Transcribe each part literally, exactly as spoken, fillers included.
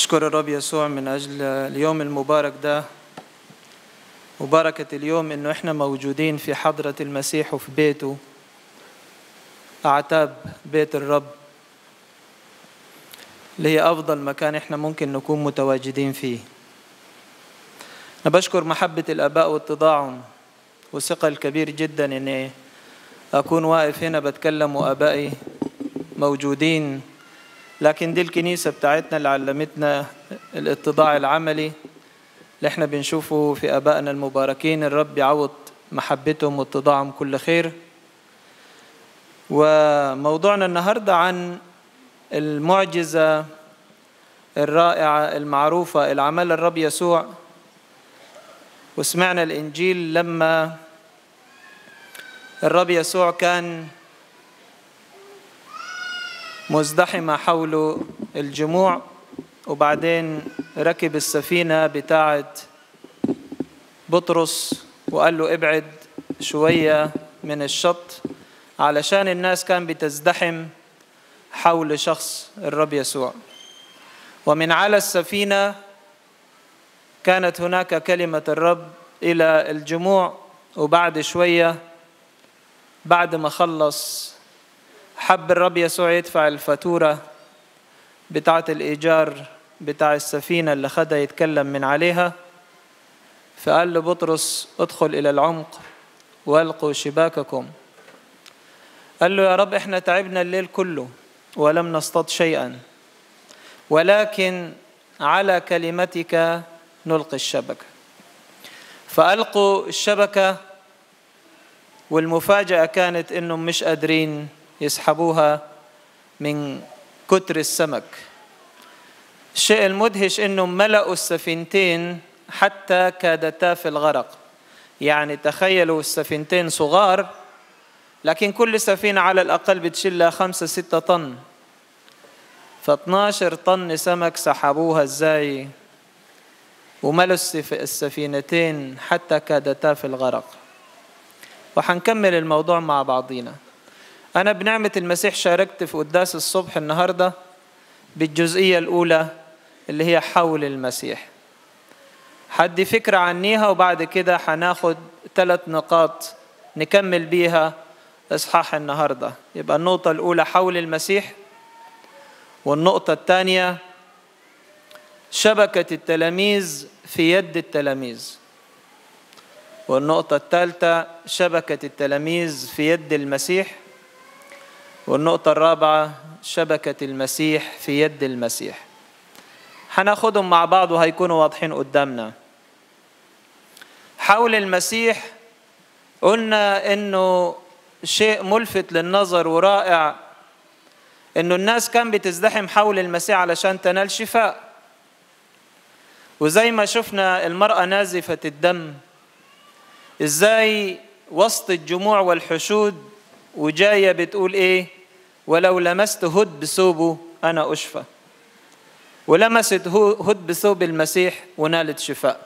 نشكر الرب يسوع من أجل اليوم المبارك ده، وبركة اليوم إنه إحنا موجودين في حضرة المسيح وفي بيته، أعتاب بيت الرب اللي هي أفضل مكان إحنا ممكن نكون متواجدين فيه. أنا بشكر محبة الآباء واتضاعهم وثقة الكبير جدا إني أكون واقف هنا بتكلم وآبائي موجودين، لكن دي الكنيسة بتاعتنا اللي علمتنا الاتضاع العملي اللي احنا بنشوفه في آبائنا المباركين. الرب يعوض محبتهم واتضاعهم كل خير. وموضوعنا النهاردة عن المعجزة الرائعة المعروفة اللي عملها الرب يسوع. وسمعنا الإنجيل لما الرب يسوع كان مزدحمة حوله الجموع، وبعدين ركب السفينة بتاعة بطرس وقال له ابعد شوية من الشط علشان الناس كان بتزدحم حول شخص الرب يسوع. ومن على السفينة كانت هناك كلمة الرب إلى الجموع، وبعد شوية بعد ما خلص حب الرب يسوع يدفع الفاتورة بتاعة الإيجار بتاع السفينة اللي خدها يتكلم من عليها، فقال له بطرس ادخل إلى العمق والقوا شباككم. قال له يا رب احنا تعبنا الليل كله ولم نصطاد شيئا، ولكن على كلمتك نلقي الشبكة. فألقوا الشبكة، والمفاجأة كانت إنهم مش قادرين يسحبوها من كتر السمك. الشيء المدهش إنهم ملأوا السفينتين حتى كادتا في الغرق. يعني تخيلوا السفينتين صغار، لكن كل سفينة على الأقل بتشيلها خمسة ستة طن، فاثناشر طن سمك سحبوها إزاي، وملوا السفينتين حتى كادتا في الغرق. وحنكمل الموضوع مع بعضينا. أنا بنعمة المسيح شاركت في قداس الصبح النهاردة بالجزئية الأولى اللي هي حول المسيح. حدي فكرة عنيها، وبعد كده حناخد ثلاث نقاط نكمل بيها إصحاح النهاردة. يبقى النقطة الأولى حول المسيح، والنقطة الثانية شبكة التلاميذ في يد التلاميذ، والنقطة الثالثة شبكة التلاميذ في يد المسيح، والنقطة الرابعة شبكة المسيح في يد المسيح. هناخدهم مع بعض وهيكونوا واضحين قدامنا. حول المسيح قلنا إنه شيء ملفت للنظر ورائع، إنه الناس كان بتزدحم حول المسيح علشان تنال شفاء. وزي ما شفنا المرأة نازفة الدم إزاي وسط الجموع والحشود وجاية بتقول إيه؟ ولو لمست هد بثوبه أنا أشفى. ولمست هد بثوب المسيح ونالت شفاء.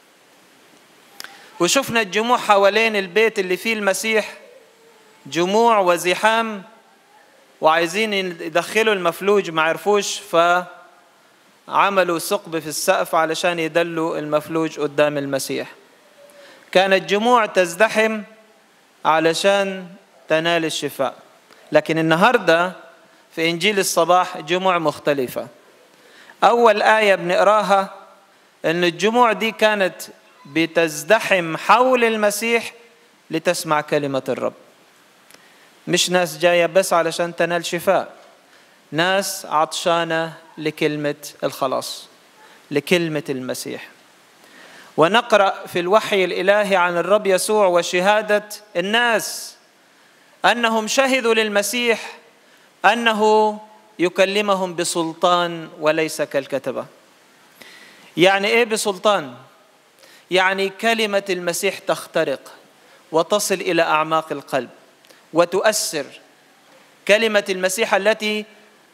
وشفنا الجموع حوالين البيت اللي فيه المسيح، جموع وزحام، وعايزين يدخلوا المفلوج ما عرفوش، فعملوا ثقب في السقف علشان يدلوا المفلوج قدام المسيح. كانت جموع تزدحم علشان تنال الشفاء. لكن النهاردة في إنجيل الصباح جموع مختلفة. أول آية بنقراها إن الجموع دي كانت بتزدحم حول المسيح لتسمع كلمة الرب. مش ناس جاية بس علشان تنال شفاء، ناس عطشانة لكلمة الخلاص، لكلمة المسيح. ونقرأ في الوحي الإلهي عن الرب يسوع وشهادة الناس أنهم شهدوا للمسيح أنه يكلمهم بسلطان وليس كالكتبة. يعني إيه بسلطان؟ يعني كلمة المسيح تخترق وتصل إلى أعماق القلب وتؤثر. كلمة المسيح التي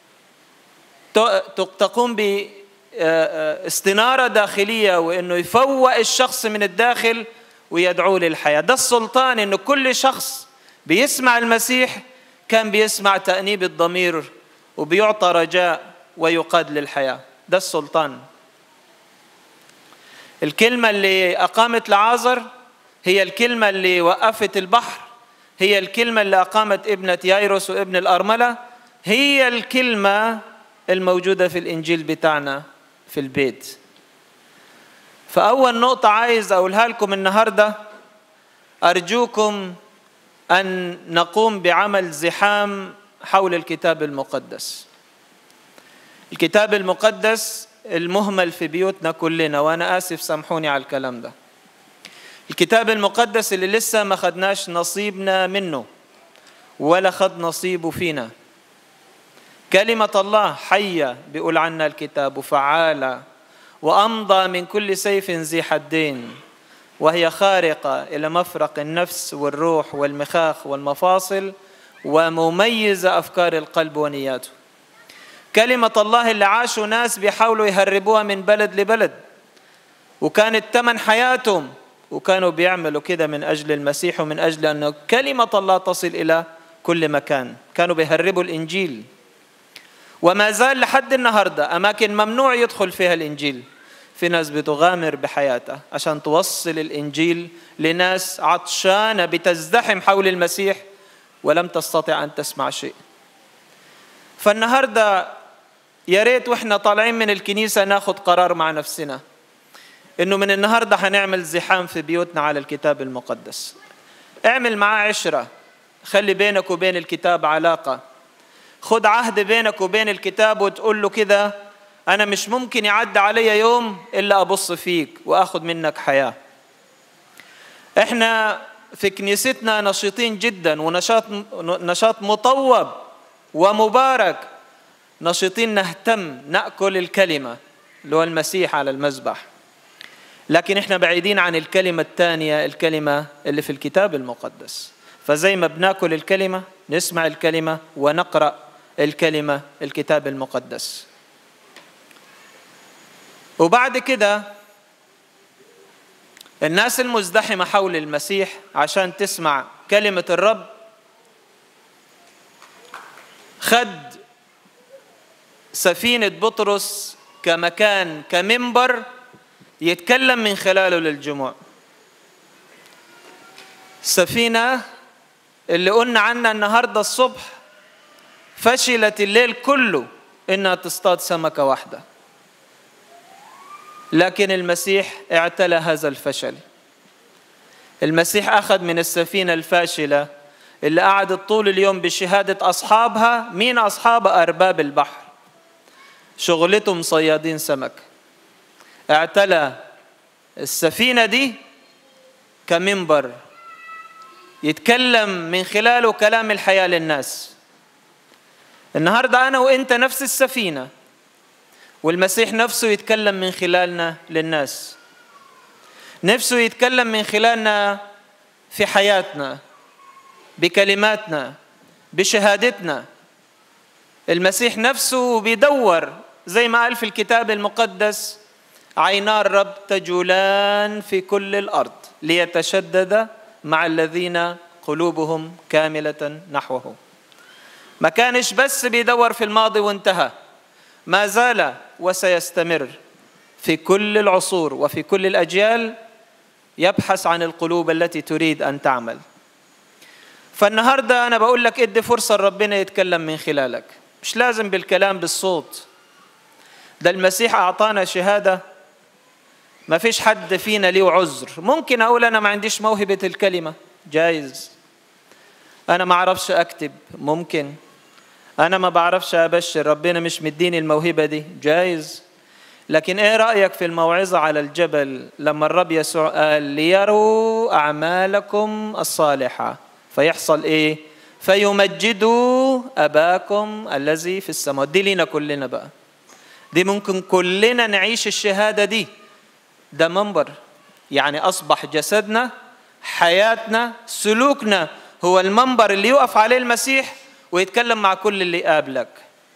تقوم باستنارة داخلية، وإنه يفوق الشخص من الداخل ويدعوه للحياة. ده السلطان، إنه كل شخص بيسمع المسيح كان بيسمع تأنيب الضمير وبيعطى رجاء ويقاد للحياة. ده السلطان. الكلمة اللي أقامت لعازر هي الكلمة اللي وقفت البحر، هي الكلمة اللي أقامت ابنة يايروس وابن الأرملة، هي الكلمة الموجودة في الإنجيل بتاعنا في البيت. فأول نقطة عايز أقولها لكم النهاردة، أرجوكم أن نقوم بعمل زحام حول الكتاب المقدس. الكتاب المقدس المهمل في بيوتنا كلنا، وأنا آسف سامحوني على الكلام ده. الكتاب المقدس اللي لسه ما خدناش نصيبنا منه ولا خد نصيبه فينا. كلمة الله حية بيقول عنها الكتاب، وفعالة، وأمضى من كل سيف ذي حدين، وهي خارقة إلى مفرق النفس والروح والمخاخ والمفاصل، ومميزة أفكار القلب ونياته. كلمة الله اللي عاشوا ناس بيحاولوا يهربوها من بلد لبلد، وكانت ثمن حياتهم، وكانوا بيعملوا كده من أجل المسيح ومن أجل أن كلمة الله تصل إلى كل مكان. كانوا بيهربوا الإنجيل، وما زال لحد النهاردة أماكن ممنوع يدخل فيها الإنجيل. في ناس بتغامر بحياتها عشان توصل الإنجيل لناس عطشانة بتزدحم حول المسيح ولم تستطع أن تسمع شيء. فالنهاردة يا ريت وإحنا طالعين من الكنيسة ناخد قرار مع نفسنا إنه من النهاردة هنعمل زحام في بيوتنا على الكتاب المقدس. اعمل معاه عشرة، خلي بينك وبين الكتاب علاقة، خد عهد بينك وبين الكتاب وتقول له كده، أنا مش ممكن يعدي علي يوم إلا أبص فيك وأخذ منك حياة. إحنا في كنيستنا نشيطين جدا، ونشاط نشاط مطوب ومبارك، نشيطين نهتم نأكل الكلمة اللي هو المسيح على المذبح، لكن إحنا بعيدين عن الكلمة الثانية، الكلمة اللي في الكتاب المقدس. فزي ما بناكل الكلمة نسمع الكلمة ونقرأ الكلمة، الكتاب المقدس. وبعد كده الناس المزدحمة حول المسيح عشان تسمع كلمة الرب خد سفينة بطرس كمكان كمنبر يتكلم من خلاله للجموع. السفينة اللي قلنا عنها النهاردة الصبح فشلت الليل كله إنها تصطاد سمكة واحدة، لكن المسيح اعتلى هذا الفشل. المسيح أخذ من السفينة الفاشلة اللي قعدت طول اليوم بشهادة أصحابها. مين أصحابها؟ أرباب البحر، شغلتهم صيادين سمك. اعتلى السفينة دي كمنبر يتكلم من خلاله كلام الحياة للناس. النهاردة أنا وإنت نفس السفينة، والمسيح نفسه يتكلم من خلالنا للناس، نفسه يتكلم من خلالنا في حياتنا، بكلماتنا، بشهادتنا. المسيح نفسه بيدور زي ما قال في الكتاب المقدس، عينا الرب تجولان في كل الأرض ليتشدد مع الذين قلوبهم كاملة نحوه. ما كانش بس بيدور في الماضي وانتهى، ما زال وسيستمر في كل العصور وفي كل الأجيال يبحث عن القلوب التي تريد أن تعمل. فالنهاردة أنا بقول لك ادي فرصة ربنا يتكلم من خلالك، مش لازم بالكلام بالصوت. ده المسيح أعطانا شهادة ما فيش حد فينا ليه عذر. ممكن أقول أنا ما عنديش موهبة الكلمة، جايز. أنا ما أعرفش أكتب، ممكن. أنا ما بعرفش أبشر، ربنا مش مديني الموهبة دي، جايز. لكن إيه رأيك في الموعظة على الجبل لما الرب يسوع قال ليروا أعمالكم الصالحة فيحصل إيه؟ فيمجدوا أباكم الذي في السماوات. دي لينا كلنا بقى، دي ممكن كلنا نعيش الشهادة دي. ده منبر، يعني أصبح جسدنا، حياتنا، سلوكنا هو المنبر اللي يقف عليه المسيح ويتكلم مع كل اللي قابلك.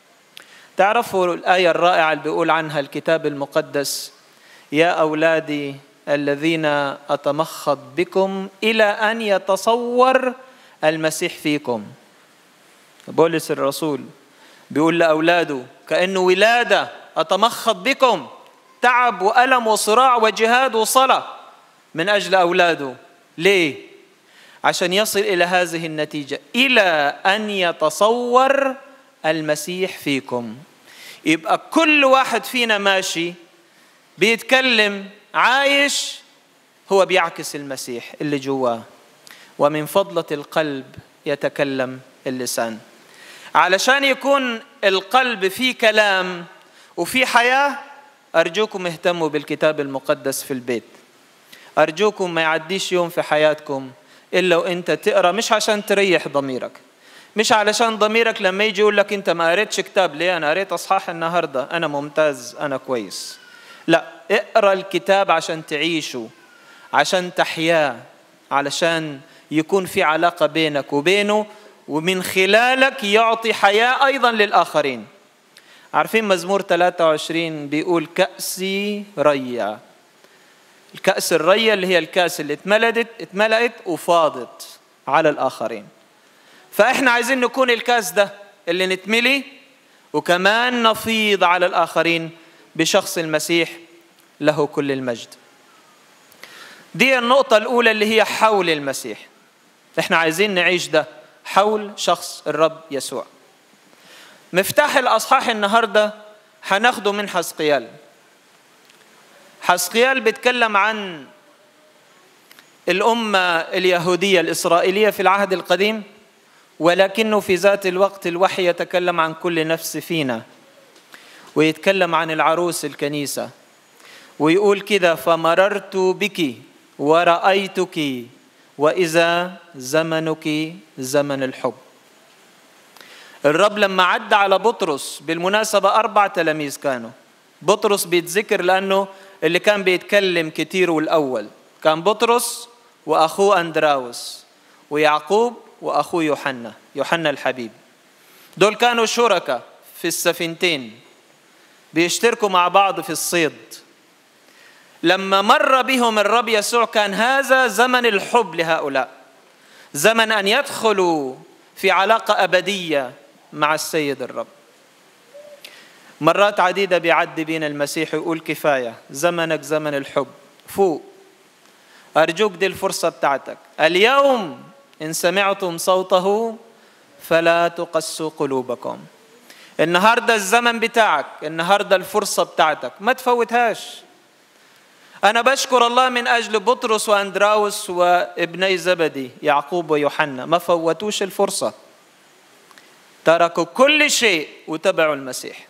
تعرفوا الآية الرائعة اللي بيقول عنها الكتاب المقدس، يا أولادي الذين أتمخض بكم إلى أن يتصور المسيح فيكم. بولس الرسول بيقول لأولاده كأنه ولادة أتمخض بكم، تعب وألم وصراع وجهاد وصلاة من أجل أولاده. ليه؟ عشان يصل إلى هذه النتيجة، إلى أن يتصور المسيح فيكم. يبقى كل واحد فينا ماشي بيتكلم عايش هو بيعكس المسيح اللي جواه. ومن فضلة القلب يتكلم اللسان. علشان يكون القلب فيه كلام وفيه حياة، أرجوكم اهتموا بالكتاب المقدس في البيت. أرجوكم ما يعديش يوم في حياتكم إلا وإنت تقرأ، مش عشان تريح ضميرك، مش علشان ضميرك لما يجي يقول لك أنت ما قريتش كتاب، ليه؟ أنا قريت أصحاح النهاردة، أنا ممتاز، أنا كويس. لا، اقرأ الكتاب عشان تعيشه، عشان تحياه، علشان يكون في علاقة بينك وبينه، ومن خلالك يعطي حياة أيضا للآخرين. عارفين مزمور ثلاثة وعشرين بيقول كأسي ريا. الكأس الريا اللي هي الكأس اللي اتملأت اتملأت وفاضت على الآخرين. فإحنا عايزين نكون الكأس ده اللي نتملي وكمان نفيض على الآخرين بشخص المسيح له كل المجد. دي النقطة الأولى اللي هي حول المسيح. إحنا عايزين نعيش ده حول شخص الرب يسوع. مفتاح الأصحاح النهاردة هناخده من حزقيال. حزقيال بيتكلم عن الأمة اليهودية الإسرائيلية في العهد القديم، ولكنه في ذات الوقت الوحي يتكلم عن كل نفس فينا، ويتكلم عن العروس الكنيسة، ويقول كده: فمررت بك ورأيتك وإذا زمنك زمن الحب. الرب لما عدى على بطرس، بالمناسبة أربع تلاميذ كانوا، بطرس بيتذكر لأنه اللي كان بيتكلم كتير والأول كان بطرس وأخوه أندراوس ويعقوب وأخوه يوحنا، يوحنا الحبيب. دول كانوا شركاء في السفينتين، بيشتركوا مع بعض في الصيد. لما مر بهم الرب يسوع كان هذا زمن الحب لهؤلاء، زمن أن يدخلوا في علاقة أبدية مع السيد الرب. مرات عديدة بيعدي بين المسيح ويقول كفاية، زمنك زمن الحب، فوق، أرجوك دي الفرصة بتاعتك اليوم، إن سمعتم صوته فلا تقسوا قلوبكم. النهاردة الزمن بتاعك، النهاردة الفرصة بتاعتك، ما تفوتهاش. أنا بشكر الله من أجل بطرس وأندراوس وابني زبدي يعقوب ويوحنا، ما فوتوش الفرصة، تركوا كل شيء وتبعوا المسيح.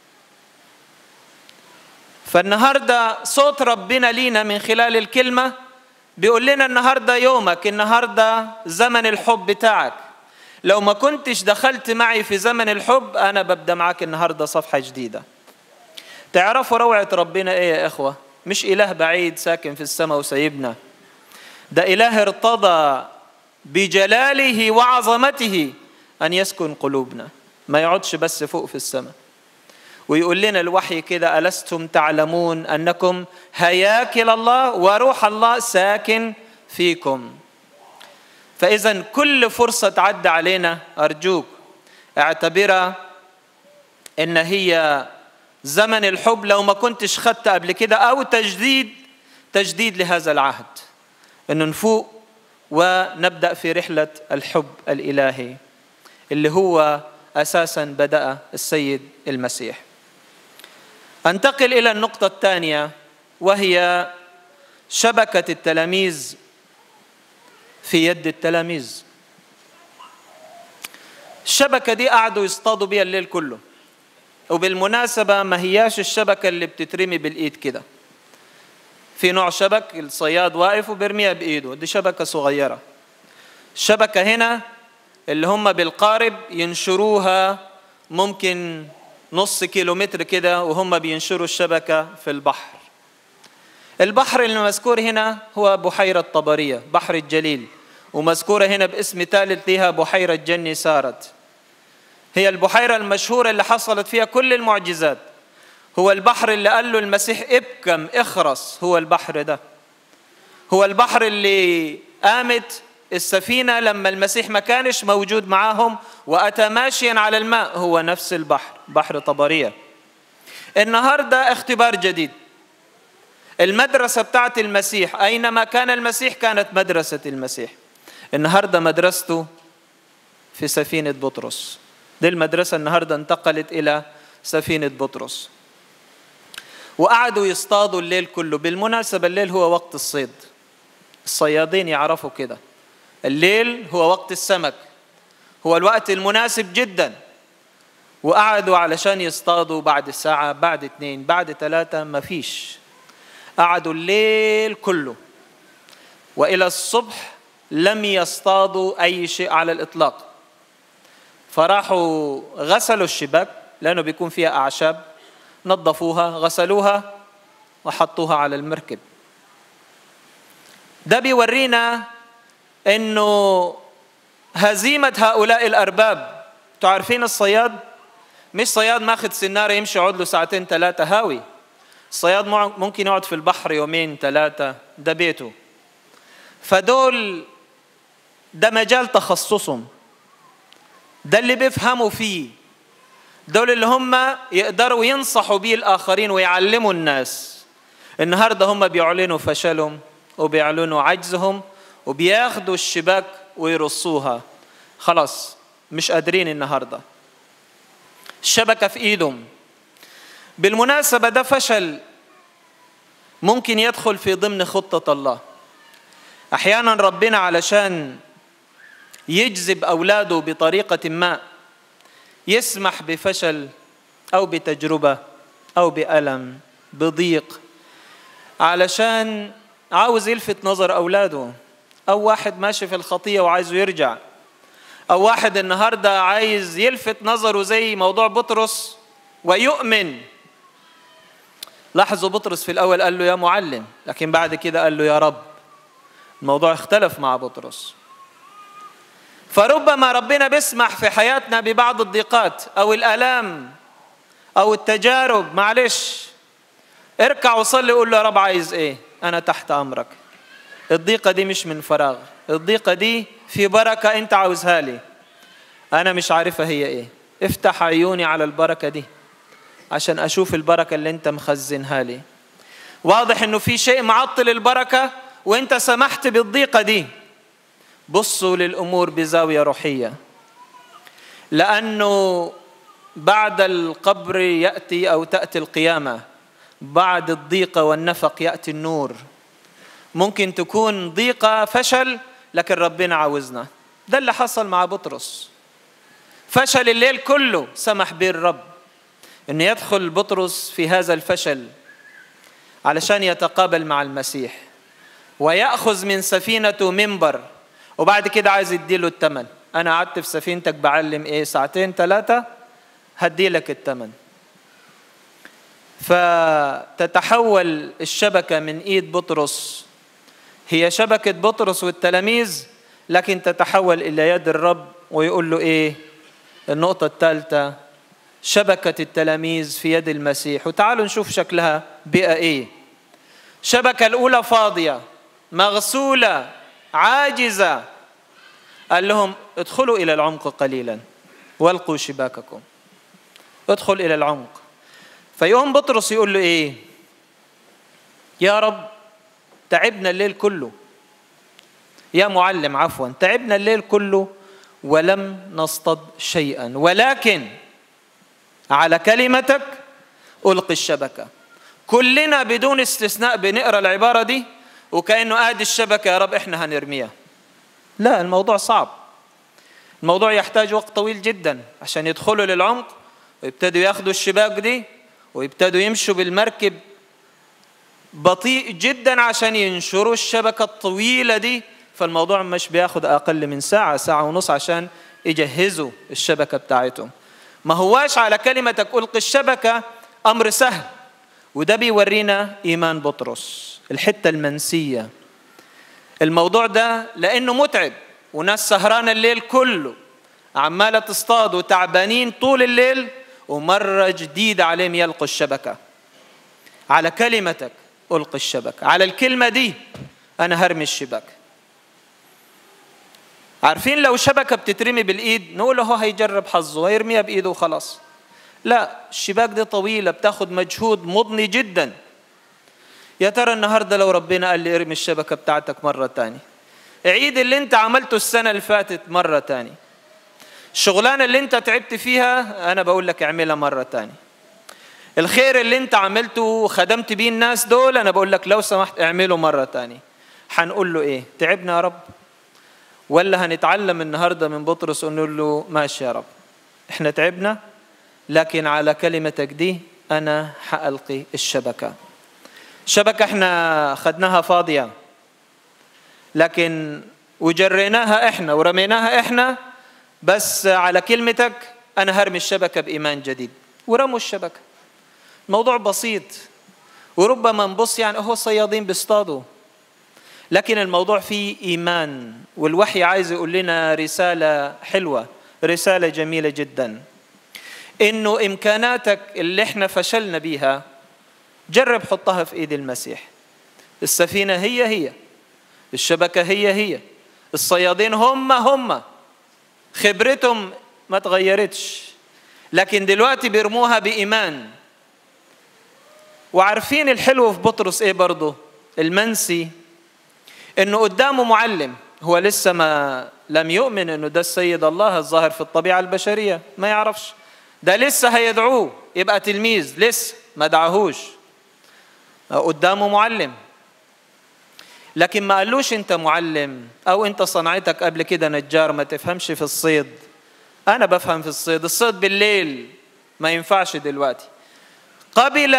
فالنهاردة صوت ربنا لينا من خلال الكلمة بيقول لنا النهاردة يومك، النهاردة زمن الحب بتاعك. لو ما كنتش دخلت معي في زمن الحب، أنا ببدأ معك النهاردة صفحة جديدة. تعرفوا روعة ربنا إيه يا إخوة؟ مش إله بعيد ساكن في السماء وسيبنا، ده إله ارتضى بجلاله وعظمته أن يسكن قلوبنا، ما يقعدش بس فوق في السماء. ويقول لنا الوحي كده: ألستم تعلمون أنكم هياكل الله وروح الله ساكن فيكم. فإذا كل فرصة تعدى علينا أرجوك اعتبرها إن هي زمن الحب، لو ما كنتش خدت قبل كده، أو تجديد تجديد لهذا العهد، إنه نفوق ونبدأ في رحلة الحب الإلهي اللي هو أساساً بدأ السيد المسيح. أنتقل إلى النقطة الثانية، وهي شبكة التلاميذ في يد التلاميذ. الشبكة دي قعدوا يصطادوا بيها الليل كله، وبالمناسبة ما هياش الشبكة اللي بتترمي بالإيد كده. في نوع شبك الصياد واقف وبرميها بإيده، دي شبكة صغيرة. الشبكة هنا اللي هم بالقارب ينشروها ممكن نص كيلومتر كده، وهم بينشروا الشبكة في البحر. البحر المذكور هنا هو بحيرة طبرية، بحر الجليل، ومذكورة هنا باسم ثالث لها بحيرة جني سارت. هي البحيرة المشهورة اللي حصلت فيها كل المعجزات. هو البحر اللي قال له المسيح ابكم اخرس، هو البحر ده. هو البحر اللي قامت السفينة لما المسيح ما كانش موجود معاهم وأتى ماشيا على الماء، هو نفس البحر، بحر طبرية. النهاردة اختبار جديد. المدرسة بتاعت المسيح، أينما كان المسيح كانت مدرسة المسيح. النهاردة مدرسته في سفينة بطرس. دي المدرسة النهاردة انتقلت إلى سفينة بطرس، وقعدوا يصطادوا الليل كله. بالمناسبة الليل هو وقت الصيد، الصيادين يعرفوا كده. الليل هو وقت السمك، هو الوقت المناسب جدا. وقعدوا علشان يصطادوا بعد ساعة، بعد اتنين، بعد ثلاثة، ما فيش. قعدوا الليل كله وإلى الصبح لم يصطادوا أي شيء على الإطلاق. فراحوا غسلوا الشباك لأنه بيكون فيها أعشاب، نظفوها، غسلوها وحطوها على المركب. ده بيورينا إنه هزيمة هؤلاء الأرباب. تعرفين الصياد مش صياد ماخد سنارة يمشي يقعد له ساعتين ثلاثة هاوي. الصياد ممكن يقعد في البحر يومين ثلاثة، ده بيته. فدول ده مجال تخصصهم، ده اللي بيفهموا فيه، دول اللي هم يقدروا ينصحوا بيه الآخرين ويعلموا الناس. النهاردة هم بيعلنوا فشلهم وبيعلنوا عجزهم وبياخدوا الشباك ويرصوها. خلاص مش قادرين النهاردة، الشبكة في إيدهم. بالمناسبة ده فشل ممكن يدخل في ضمن خطة الله. أحيانا ربنا علشان يجذب أولاده بطريقة ما يسمح بفشل أو بتجربة أو بألم بضيق، علشان عاوز يلفت نظر أولاده. أو واحد ماشي في الخطية وعايزه يرجع، أو واحد النهاردة عايز يلفت نظره زي موضوع بطرس ويؤمن. لاحظوا بطرس في الأول قال له يا معلم، لكن بعد كده قال له يا رب. الموضوع اختلف مع بطرس. فربما ربنا بيسمح في حياتنا ببعض الضيقات أو الآلام أو التجارب. معلش اركع وصلي وقول له يا رب عايز إيه؟ أنا تحت أمرك. الضيقة دي مش من فراغ، الضيقة دي في بركة أنت عاوزها لي، أنا مش عارفة هي إيه. افتح عيوني على البركة دي عشان أشوف البركة اللي أنت مخزنها لي. واضح إنه في شيء معطل البركة وأنت سمحت بالضيقة دي. بصوا للأمور بزاوية روحية، لأنه بعد القبر يأتي أو تأتي القيامة، بعد الضيقة والنفق يأتي النور. ممكن تكون ضيقة فشل لكن ربنا عاوزنا. ده اللي حصل مع بطرس، فشل الليل كله سمح به الرب إنه يدخل بطرس في هذا الفشل علشان يتقابل مع المسيح ويأخذ من سفينته منبر، وبعد كده عايز يديله الثمن. أنا قعدت في سفينتك بعلم إيه ساعتين ثلاثة، هدي لك الثمن. فتتحول الشبكة من إيد بطرس، هي شبكة بطرس والتلاميذ، لكن تتحول إلى يد الرب. ويقول له إيه النقطة الثالثة؟ شبكة التلاميذ في يد المسيح. وتعالوا نشوف شكلها بقى إيه. شبكة الأولى فاضية مغسولة عاجزة. قال لهم ادخلوا إلى العمق قليلا والقوا شباككم. ادخل إلى العمق. فيقوم بطرس يقول له إيه؟ يا رب تعبنا الليل كله، يا معلم عفوا، تعبنا الليل كله ولم نصطد شيئا، ولكن على كلمتك ألقي الشبكة. كلنا بدون استثناء بنقرأ العبارة دي وكأنه آدي الشبكة يا رب إحنا هنرميها. لا، الموضوع صعب، الموضوع يحتاج وقت طويل جدا عشان يدخلوا للعمق ويبتدوا ياخدوا الشباك دي ويبتدوا يمشوا بالمركب بطيء جدا عشان ينشروا الشبكة الطويلة دي. فالموضوع مش بياخد أقل من ساعة، ساعة ونص عشان يجهزوا الشبكة بتاعتهم. ما هواش على كلمتك ألقي الشبكة أمر سهل. وده بيورينا إيمان بطرس، الحتة المنسية. الموضوع ده لأنه متعب وناس سهران الليل كله عمالة تصطاد وتعبانين طول الليل، ومرة جديدة عليهم يلقوا الشبكة. على كلمتك ألقي الشبكة، على الكلمة دي أنا هرمي الشباك. عارفين لو شبكة بتترمي بالإيد نقول له هيجرب حظه ويرميها بإيده وخلاص. لا، الشباك دي طويلة بتاخد مجهود مضني جدا. يا ترى النهاردة لو ربنا قال لي ارمي الشبكة بتاعتك مرة تاني، عيد اللي انت عملته السنة اللي فاتت مرة تاني، الشغلانة اللي انت تعبت فيها أنا بقول لك اعملها مرة تاني، الخير اللي انت عملته وخدمت بيه الناس دول أنا بقول لك لو سمحت اعمله مرة تاني. هنقول له ايه؟ تعبنا يا رب؟ ولا هنتعلم النهاردة من بطرس ونقول له ماشي يا رب احنا تعبنا، لكن على كلمتك دي أنا حألقي الشبكة. الشبكة احنا خدناها فاضية، لكن وجريناها احنا ورميناها احنا، بس على كلمتك أنا هرمي الشبكة بإيمان جديد. ورموا الشبكة. موضوع بسيط، وربما نبص يعني هو صيادين بيصطادوا، لكن الموضوع فيه إيمان، والوحي عايز يقول لنا رسالة حلوة، رسالة جميلة جدا، إنه إمكاناتك اللي إحنا فشلنا بيها جرب حطها في إيد المسيح. السفينة هي هي، الشبكة هي هي، الصيادين هم هم، خبرتهم ما تغيرتش، لكن دلوقتي بيرموها بإيمان. وعارفين الحلو في بطرس إيه برضه؟ المنسي، إنه قدامه معلم، هو لسه ما لم يؤمن إنه ده السيد الله الظاهر في الطبيعة البشرية، ما يعرفش، ده لسه هيدعوه يبقى تلميذ، لسه ما دعاهوش، قدامه معلم، لكن ما قالوش أنت معلم أو أنت صنعتك قبل كده نجار ما تفهمش في الصيد. أنا بفهم في الصيد، الصيد بالليل ما ينفعش دلوقتي. قبل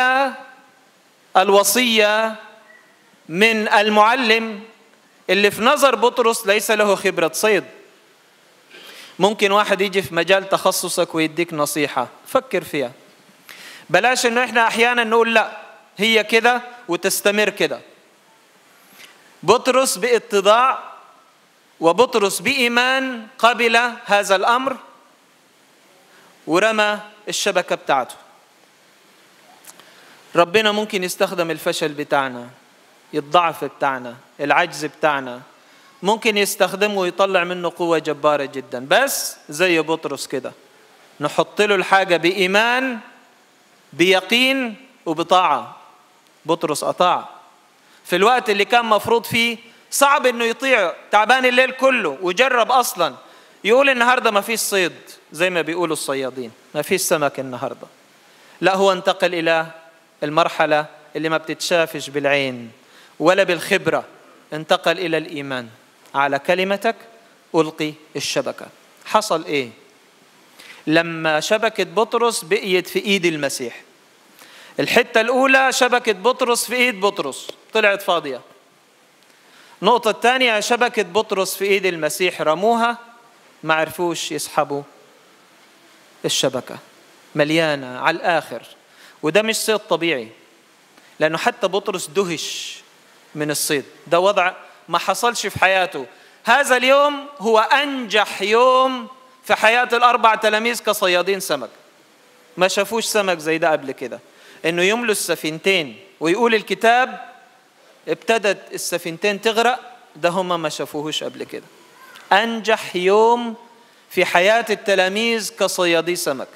الوصية من المعلم اللي في نظر بطرس ليس له خبرة صيد. ممكن واحد يجي في مجال تخصصك ويديك نصيحة، فكر فيها، بلاش إنه إحنا أحيانا نقول لا هي كده وتستمر كده. بطرس باتضاع وبطرس بإيمان قبل هذا الأمر ورمى الشبكة بتاعته. ربنا ممكن يستخدم الفشل بتاعنا، الضعف بتاعنا، العجز بتاعنا، ممكن يستخدمه ويطلع منه قوة جبارة جدا، بس زي بطرس كده نحط له الحاجة بإيمان بيقين وبطاعة. بطرس أطاع في الوقت اللي كان مفروض فيه صعب إنه يطيع، تعبان الليل كله وجرب أصلا، يقول النهاردة ما فيش صيد زي ما بيقولوا الصيادين، ما فيش سمك النهاردة، لا هو انتقل إلى المرحلة اللي ما بتتشافش بالعين ولا بالخبرة، انتقل إلى الإيمان. على كلمتك ألقي الشبكة. حصل إيه؟ لما شبكة بطرس بقيت في إيد المسيح، الحتة الأولى شبكة بطرس في إيد بطرس طلعت فاضية. النقطة الثانية شبكة بطرس في إيد المسيح، رموها ما عرفوش يسحبوا الشبكة، مليانة على الآخر. وده مش صيد طبيعي، لأنه حتى بطرس دهش من الصيد، ده وضع ما حصلش في حياته. هذا اليوم هو أنجح يوم في حياة الأربع تلاميذ كصيادين سمك، ما شافوش سمك زي ده قبل كده، إنه يملوا السفينتين، ويقول الكتاب ابتدت السفينتين تغرق، ده هم ما شافوهوش قبل كده. أنجح يوم في حياة التلاميذ كصيادي سمك.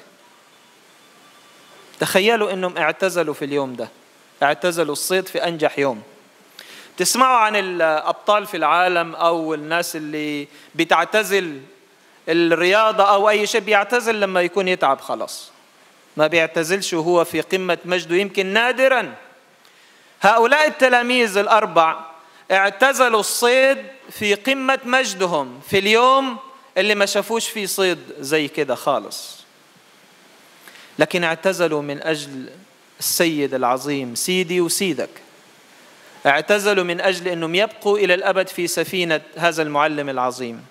تخيلوا إنهم اعتزلوا في اليوم ده، اعتزلوا الصيد في أنجح يوم. تسمعوا عن الأبطال في العالم أو الناس اللي بتعتزل الرياضة أو أي شيء، بيعتزل لما يكون يتعب خلاص، ما بيعتزلش وهو في قمة مجده، يمكن نادرا. هؤلاء التلاميذ الأربع اعتزلوا الصيد في قمة مجدهم في اليوم اللي ما شافوش فيه صيد زي كده خالص، لكن اعتزلوا من أجل السيد العظيم، سيدي وسيدك. اعتزلوا من أجل أنهم يبقوا إلى الأبد في سفينة هذا المعلم العظيم.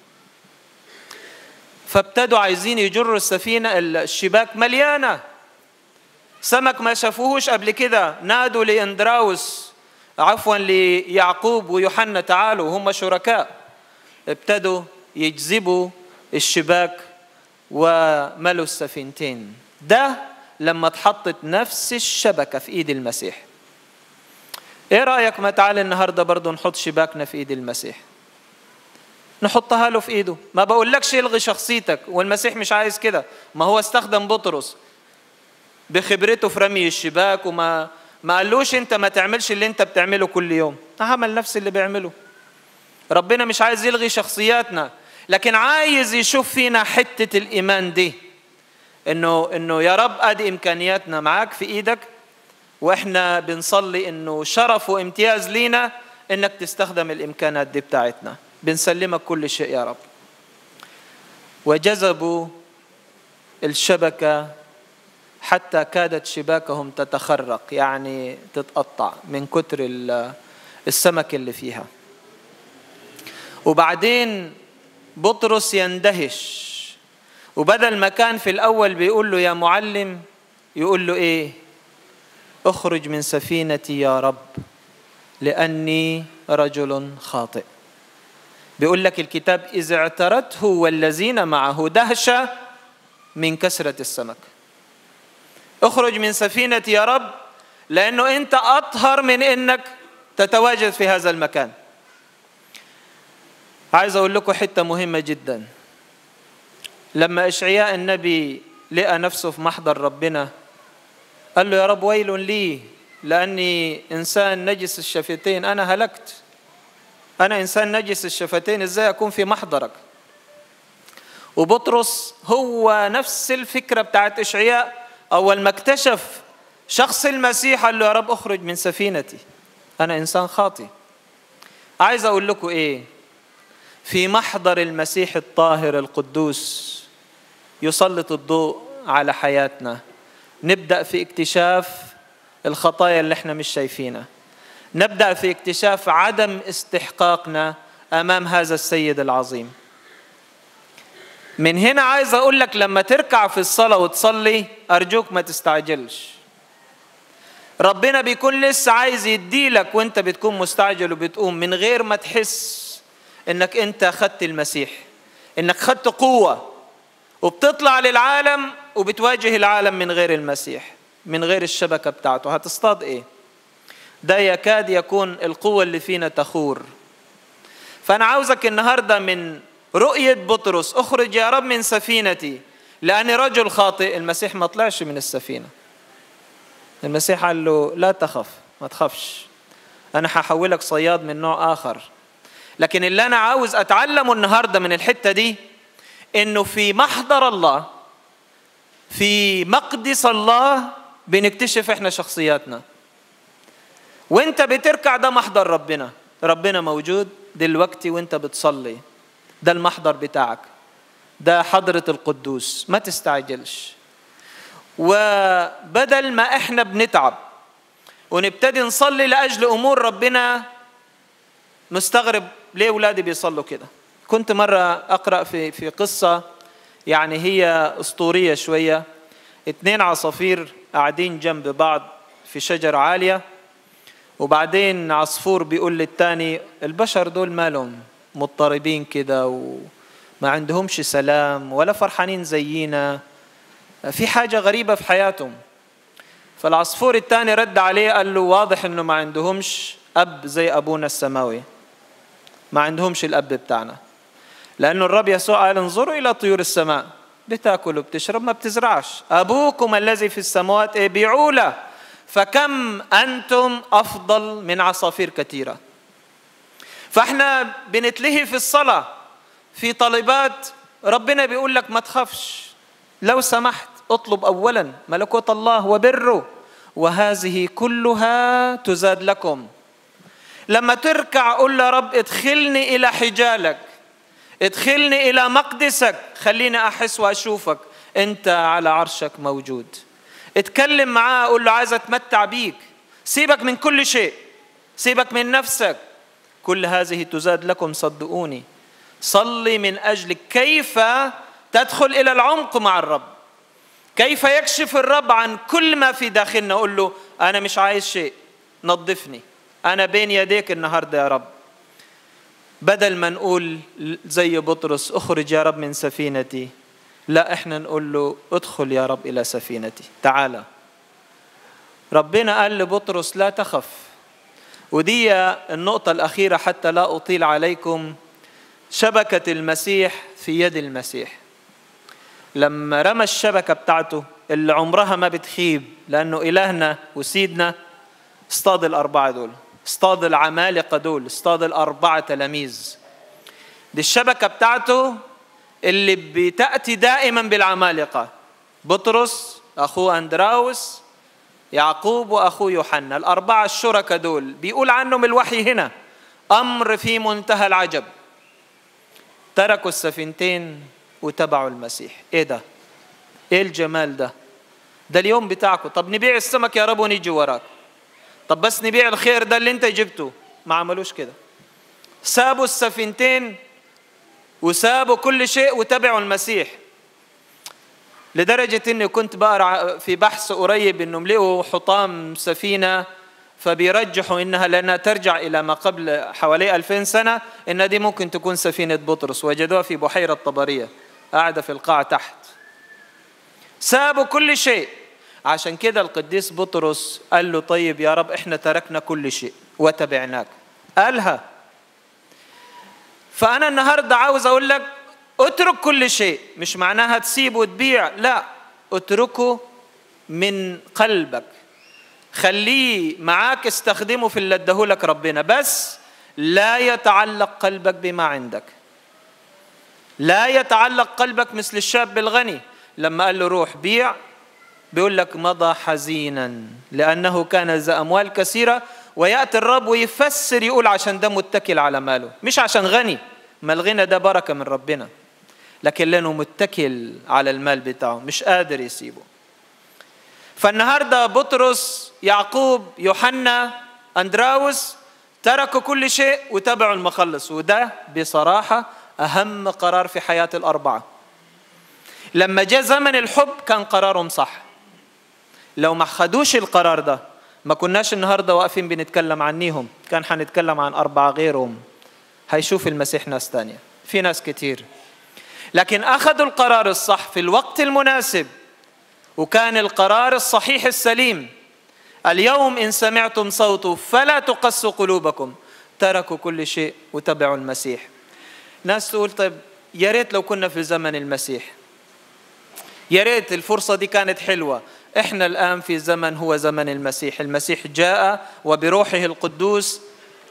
فابتدوا عايزين يجروا السفينة، الشباك مليانة سمك ما شافوهوش قبل كده. نادوا لإندراوس، عفوا ليعقوب ويوحنا، تعالوا، هم شركاء. ابتدوا يجذبوا الشباك وملوا السفينتين. ده لما اتحطت نفس الشبكة في إيد المسيح. ايه رأيك ما تعال النهاردة برضو نحط شباكنا في إيد المسيح، نحطها له في إيده. ما بقولكش يلغي شخصيتك، والمسيح مش عايز كده، ما هو استخدم بطرس، بخبرته في رمي الشباك، وما ما قالوش انت ما تعملش اللي انت بتعمله كل يوم، عمل نفس اللي بيعمله. ربنا مش عايز يلغي شخصياتنا، لكن عايز يشوف فينا حتة الإيمان دي، انه انه يا رب ادي امكانياتنا معاك في ايدك، واحنا بنصلي انه شرف وامتياز لينا انك تستخدم الامكانات دي بتاعتنا، بنسلمك كل شيء يا رب. وجذبوا الشبكة حتى كادت شباكهم تتخرق، يعني تتقطع من كتر السمك اللي فيها. وبعدين بطرس يندهش، وبدل ما كان في الأول بيقول له يا معلم، يقول له إيه؟ اخرج من سفينتي يا رب لأني رجل خاطئ. بيقول لك الكتاب إذ اعترته والذين معه دهشة من كثرة السمك. اخرج من سفينتي يا رب لأنه أنت أطهر من أنك تتواجد في هذا المكان. عايز أقول لكم حتة مهمة جدا. لما إشعياء النبي لقى نفسه في محضر ربنا قال له يا رب ويل لي لأني إنسان نجس الشفتين، أنا هلكت، أنا إنسان نجس الشفتين، إزاي أكون في محضرك؟ وبطرس هو نفس الفكرة بتاعت إشعياء، أول ما اكتشف شخص المسيح قال له يا رب أخرج من سفينتي، أنا إنسان خاطئ. عايز أقول لكم إيه؟ في محضر المسيح الطاهر القدوس يسلط الضوء على حياتنا، نبدأ في اكتشاف الخطايا اللي احنا مش شايفينها، نبدأ في اكتشاف عدم استحقاقنا أمام هذا السيد العظيم. من هنا عايز أقول لك لما تركع في الصلاة وتصلي أرجوك ما تستعجلش. ربنا بيكون لسه عايز يديلك وانت بتكون مستعجل وبتقوم من غير ما تحس انك انت خدت المسيح، انك خدت قوة وبتطلع للعالم وبتواجه العالم من غير المسيح، من غير الشبكة بتاعته. هتصطاد ايه؟ ده يكاد يكون القوة اللي فينا تخور. فأنا عاوزك النهاردة من رؤية بطرس اخرج يا رب من سفينتي لأني رجل خاطئ. المسيح ما طلعش من السفينة، المسيح قال له لا تخف، ما تخافش، أنا هحولك صياد من نوع آخر. لكن اللي أنا عاوز أتعلمه النهاردة من الحتة دي إنه في محضر الله، في مقدس الله بنكتشف إحنا شخصياتنا. وإنت بتركع ده محضر ربنا، ربنا موجود دلوقتي وإنت بتصلي، ده المحضر بتاعك، ده حضرة القدوس، ما تستعجلش. وبدل ما إحنا بنتعب ونبتدي نصلي لأجل أمور ربنا، مستغرب ليه أولادي بيصلوا كده. كنت مرة أقرأ في في قصة يعني هي أسطورية شوية، اتنين عصافير قاعدين جنب بعض في شجرة عالية، وبعدين عصفور بيقول للتاني البشر دول مالهم مضطربين كده وما عندهمش سلام ولا فرحانين زينا، في حاجة غريبة في حياتهم. فالعصفور التاني رد عليه قال له واضح إنه ما عندهمش أب زي أبونا السماوي، ما عندهمش الأب بتاعنا، لأنه الرب يسوع قال انظروا إلى طيور السماء، بتاكل وبتشرب ما بتزرعش، أبوكم الذي في السماوات بيعولة، فكم أنتم أفضل من عصافير كثيرة. فإحنا بنتلهي في الصلاة في طلبات، ربنا بيقول لك ما تخافش، لو سمحت اطلب أولا ملكوت الله وبره وهذه كلها تزاد لكم. لما تركع قل يا رب ادخلني إلى حجالك، ادخلني إلى مقدسك، خليني أحس وأشوفك أنت على عرشك موجود. اتكلم معاه قل له عايز أتمتع بيك، سيبك من كل شيء، سيبك من نفسك، كل هذه تزاد لكم صدقوني. صلي من أجل كيف تدخل إلى العمق مع الرب، كيف يكشف الرب عن كل ما في داخلنا. قل له أنا مش عايز شيء، نظفني، أنا بين يديك النهاردة يا رب. بدل ما نقول زي بطرس اخرج يا رب من سفينتي، لا احنا نقول له ادخل يا رب إلى سفينتي، تعالى. ربنا قال لبطرس لا تخف. ودي النقطة الأخيرة حتى لا أطيل عليكم، شبكة المسيح في يد المسيح. لما رمى الشبكة بتاعته اللي عمرها ما بتخيب، لأنه إلهنا وسيدنا اصطاد الأربعة دول، اصطاد العمالقة دول، اصطاد الأربعة تلاميذ. دي الشبكة بتاعته اللي بتأتي دائما بالعمالقة: بطرس، أخوه أندراوس، يعقوب، وأخوه يوحنا. الأربعة الشركة دول بيقول عنهم الوحي هنا أمر في منتهى العجب. تركوا السفينتين وتبعوا المسيح. إيه ده؟ إيه الجمال ده؟ ده اليوم بتاعكم. طب نبيع السمك يا رب ونيجي وراك. طب بس نبيع الخير ده اللي انت جبته. ما عملوش كده. سابوا السفينتين وسابوا كل شيء وتبعوا المسيح. لدرجة اني كنت بقرا في بحث قريب انهم لقوا حطام سفينة، فبيرجحوا انها لانها ترجع الى ما قبل حوالي ألفين سنة، ان دي ممكن تكون سفينة بطرس. وجدوها في بحيرة طبرية قاعدة في القاع تحت. سابوا كل شيء. عشان كده القديس بطرس قال له: طيب يا رب احنا تركنا كل شيء وتبعناك. قالها. فأنا النهاردة عاوز أقول لك اترك كل شيء. مش معناها تسيب وتبيع، لا، اتركه من قلبك، خليه معاك، استخدمه في اللي اداهولك ربنا، بس لا يتعلق قلبك بما عندك. لا يتعلق قلبك مثل الشاب الغني لما قال له روح بيع، بيقول لك مضى حزينا لأنه كان ذا أموال كثيرة. ويأتي الرب ويفسر يقول عشان ده متكل على ماله، مش عشان غني. ما الغنى ده بركة من ربنا، لكن لأنه متكل على المال بتاعه مش قادر يسيبه. فالنهاردة بطرس، يعقوب، يوحنا، أندراوس تركوا كل شيء وتبعوا المخلص. وده بصراحة أهم قرار في حياة الأربعة. لما جاء زمن الحب كان قرارهم صح. لو ما خدوش القرار ده ما كناش النهاردة واقفين بنتكلم عنيهم، كان حنتكلم عن أربعة غيرهم. هيشوف المسيح ناس تانية، في ناس كتير، لكن أخذوا القرار الصح في الوقت المناسب، وكان القرار الصحيح السليم. اليوم إن سمعتم صوته فلا تقسوا قلوبكم. تركوا كل شيء وتبعوا المسيح. ناس تقول طيب يا ريت لو كنا في زمن المسيح، يا ريت الفرصة دي كانت حلوة. إحنا الآن في زمن هو زمن المسيح. المسيح جاء وبروحه القدوس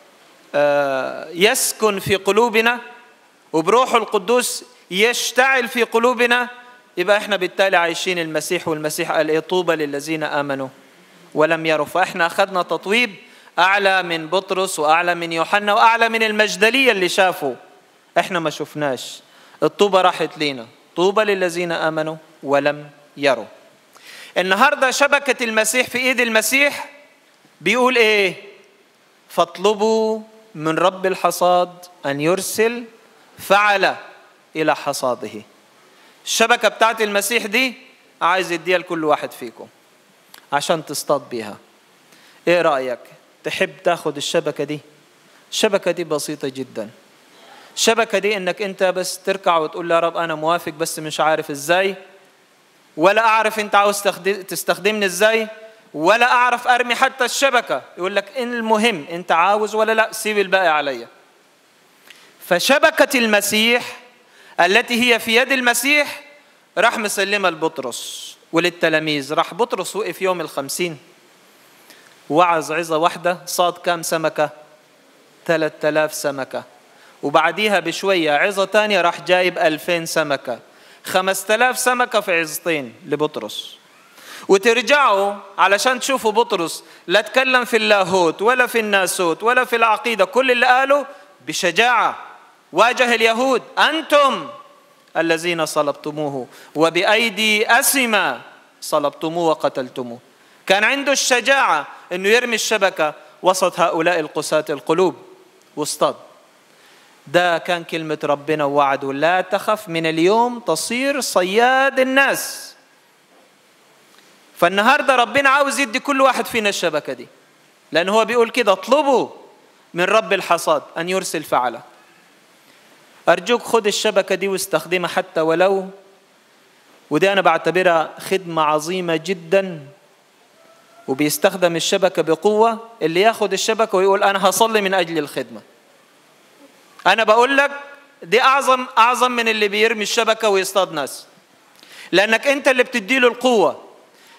يسكن في قلوبنا، وبروحه القدوس يشتعل في قلوبنا. يبقى إحنا بالتالي عايشين المسيح. والمسيح قال إيه؟ طوبى للذين آمنوا ولم يروا. فإحنا أخذنا تطويب أعلى من بطرس وأعلى من يوحنا وأعلى من المجدلية اللي شافوا. إحنا ما شفناش. الطوبة راحت لينا. طوبى للذين آمنوا ولم يروا. النهاردة شبكة المسيح في إيد المسيح. بيقول إيه؟ فاطلبوا من رب الحصاد أن يرسل فعل إلى حصاده. الشبكة بتاعت المسيح دي عايز يديها لكل واحد فيكم عشان تصطاد بيها. إيه رأيك؟ تحب تاخد الشبكة دي؟ الشبكة دي بسيطة جدا. الشبكة دي إنك أنت بس تركع وتقول يا رب أنا موافق، بس مش عارف إزاي، ولا أعرف أنت عاوز تستخدمني إزاي، ولا أعرف أرمي حتى الشبكة. يقول لك إن المهم أنت عاوز ولا لا، سيب الباقي عليا. فشبكة المسيح التي هي في يد المسيح راح مسلمة لبطرس وللتلاميذ. راح بطرس وقف يوم الخمسين وعظ عظة واحدة، صاد كام سمكة؟ ثلاثة آلاف سمكة. وبعديها بشوية عظة تانية راح جايب ألفين سمكة. خمسة آلاف سمكة في عظتين لبطرس. وترجعوا علشان تشوفوا بطرس لا تكلم في اللاهوت ولا في الناسوت ولا في العقيدة. كل اللي قاله بشجاعة واجه اليهود: أنتم الذين صلبتموه وبأيدي أسمة صلبتموه وقتلتموه. كان عنده الشجاعة أنه يرمي الشبكة وسط هؤلاء القساة القلوب واصطاد. ده كان كلمة ربنا ووعده: لا تخف، من اليوم تصير صياد الناس. فالنهاردة ربنا عاوز يدي كل واحد فينا الشبكة دي، لأنه هو بيقول كده: اطلبوا من رب الحصاد أن يرسل فعله. أرجوك خد الشبكة دي واستخدمها حتى ولو، ودي أنا بعتبرها خدمة عظيمة جدا، وبيستخدم الشبكة بقوة. اللي ياخد الشبكة ويقول أنا هصلي من أجل الخدمة، أنا بقول لك دي أعظم أعظم من اللي بيرمي الشبكة ويصطاد ناس، لأنك أنت اللي بتديله القوة.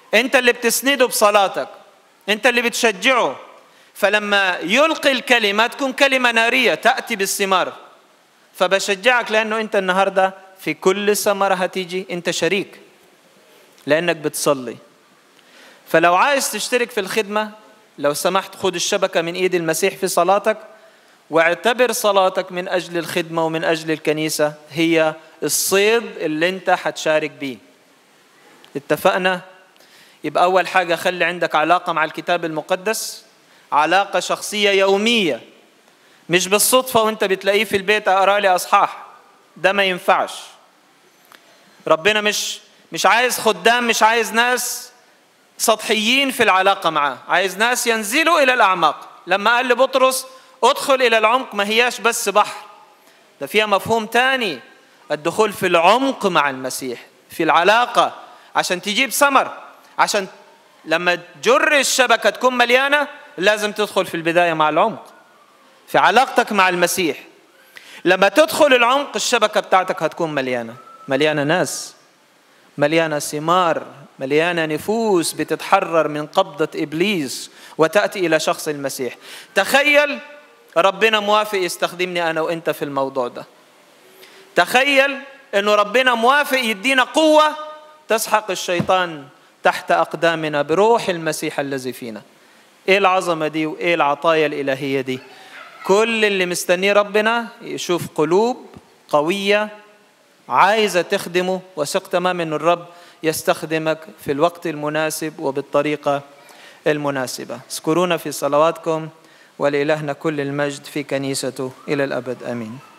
أنت اللي بتسنده بصلاتك، أنت اللي بتشجعه. فلما يلقي الكلمة تكون كلمة نارية تأتي بالثمار. فبشجعك لأنه أنت النهاردة في كل ثمرة هتيجي أنت شريك لأنك بتصلي. فلو عايز تشترك في الخدمة لو سمحت خد الشبكة من إيد المسيح في صلاتك، واعتبر صلاتك من أجل الخدمة ومن أجل الكنيسة هي الصيد اللي أنت هتشارك بيه. اتفقنا؟ يبقى أول حاجة خلي عندك علاقة مع الكتاب المقدس، علاقة شخصية يومية، مش بالصدفة وانت بتلاقيه في البيت أقرأ لي أصحاح، ده ما ينفعش. ربنا مش مش عايز خدام، مش عايز ناس سطحيين في العلاقة معاه، عايز ناس ينزلوا إلى الأعماق. لما قال لبطرس ادخل إلى العمق، ما هياش بس بحر، ده فيها مفهوم تاني، الدخول في العمق مع المسيح، في العلاقة عشان تجيب ثمر. عشان لما تجر الشبكة تكون مليانة لازم تدخل في البداية مع العمق في علاقتك مع المسيح. لما تدخل العمق الشبكة بتاعتك هتكون مليانة، مليانة ناس، مليانة ثمار، مليانة نفوس بتتحرر من قبضة إبليس وتأتي إلى شخص المسيح. تخيل ربنا موافق يستخدمني أنا وإنت في الموضوع ده. تخيل إنه ربنا موافق يدينا قوة تسحق الشيطان تحت أقدامنا بروح المسيح الذي فينا. إيه العظمة دي وإيه العطايا الإلهية دي؟ كل اللي مستنيه ربنا يشوف قلوب قوية عايزة تخدمه، وثق تماما إن الرب يستخدمك في الوقت المناسب وبالطريقة المناسبة. اذكرونا في صلواتكم، ولإلهنا كل المجد في كنيسته إلى الأبد آمين.